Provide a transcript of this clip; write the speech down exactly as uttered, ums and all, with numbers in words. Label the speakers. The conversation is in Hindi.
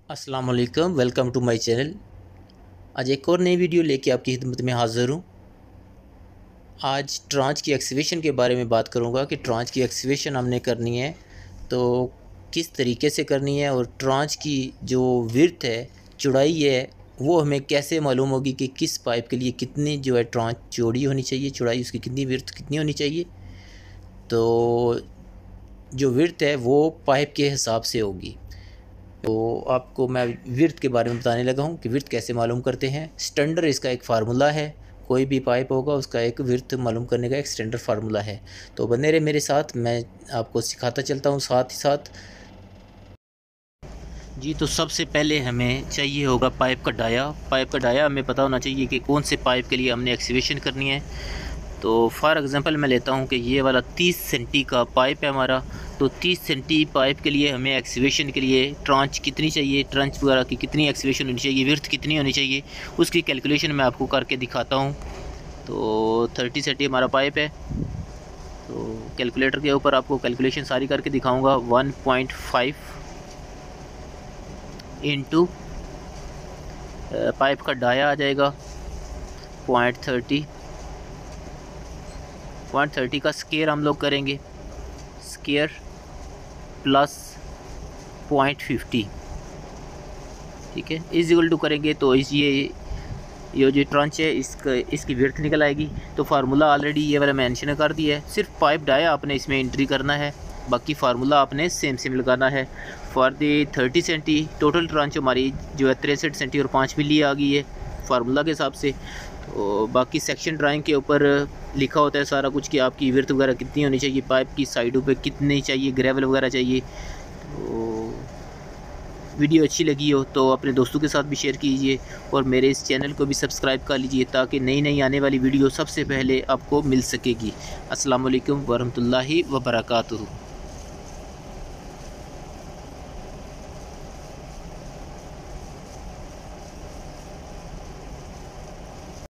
Speaker 1: अस्सलाम वालेकुम, वेलकम टू माय चैनल। आज एक और नई वीडियो लेके आपकी खिदमत में हाज़िर हूँ। आज ट्रांच की एक्सकवेशन के बारे में बात करूँगा कि ट्रांच की एक्सकवेशन हमने करनी है तो किस तरीके से करनी है, और ट्रांच की जो विड्थ है, चौड़ाई है, वो हमें कैसे मालूम होगी कि किस पाइप के लिए कितनी जो है ट्रांच चौड़ी होनी चाहिए, चौड़ाई उसकी कितनी, विड्थ कितनी होनी चाहिए। तो जो विड्थ है वो पाइप के हिसाब से होगी। तो आपको मैं विड्थ के बारे में बताने लगा हूँ कि विड्थ कैसे मालूम करते हैं। स्टैंडर्ड इसका एक फार्मूला है, कोई भी पाइप होगा उसका एक विड्थ मालूम करने का एक स्टैंडर्ड फार्मूला है। तो बने रहे मेरे साथ, मैं आपको सिखाता चलता हूँ साथ ही साथ। जी, तो सबसे पहले हमें चाहिए होगा पाइप का डाया। पाइप का डाया हमें पता होना चाहिए कि कौन से पाइप के लिए हमने एक्सकवेशन करनी है। तो फॉर एग्ज़ाम्पल मैं लेता हूँ कि ये वाला तीस सेंटी का पाइप है हमारा। तो तीस सेंटी पाइप के लिए हमें एक्सकवेशन के लिए ट्रांच कितनी चाहिए, ट्रांच वगैरह की कितनी एक्सकवेशन होनी चाहिए, विड्थ कितनी होनी चाहिए, उसकी कैलकुलेशन मैं आपको करके दिखाता हूँ। तो तीस सेंटी हमारा पाइप है, तो कैलकुलेटर के ऊपर आपको कैलकुलेशन सारी करके दिखाऊँगा। One point five into pipe का डाया आ जाएगा पॉइंट थर्टी पॉइंट थर्टी का स्केयर हम लोग करेंगे, स्केयर प्लस पॉइंट फिफ्टी, ठीक है, इज इक्वल टू करेंगे तो इस ये ये जो ट्रांच है इसका इसकी विड्थ निकल आएगी। तो फार्मूला ऑलरेडी ये वाला मेंशन कर दिया है, सिर्फ पाइप डाया आपने इसमें एंट्री करना है, बाकी फार्मूला आपने सेम सेम लगाना है। For the thirty centi total trench हमारी जो है तिरसठ सेंटी और पाँच मिली आ गई है फार्मूला के हिसाब से। तो बाकी सेक्शन ड्राइंग के ऊपर लिखा होता है सारा कुछ कि आपकी विड्थ वगैरह कितनी होनी चाहिए, पाइप की साइडों पे कितनी चाहिए, ग्रेवल वगैरह चाहिए। तो वीडियो अच्छी लगी हो तो अपने दोस्तों के साथ भी शेयर कीजिए, और मेरे इस चैनल को भी सब्सक्राइब कर लीजिए ताकि नई नई आने वाली वीडियो सबसे पहले आपको मिल सकेगी। अस्सलाम वालेकुम वरहमतुल्लाहि वबरकातुहू।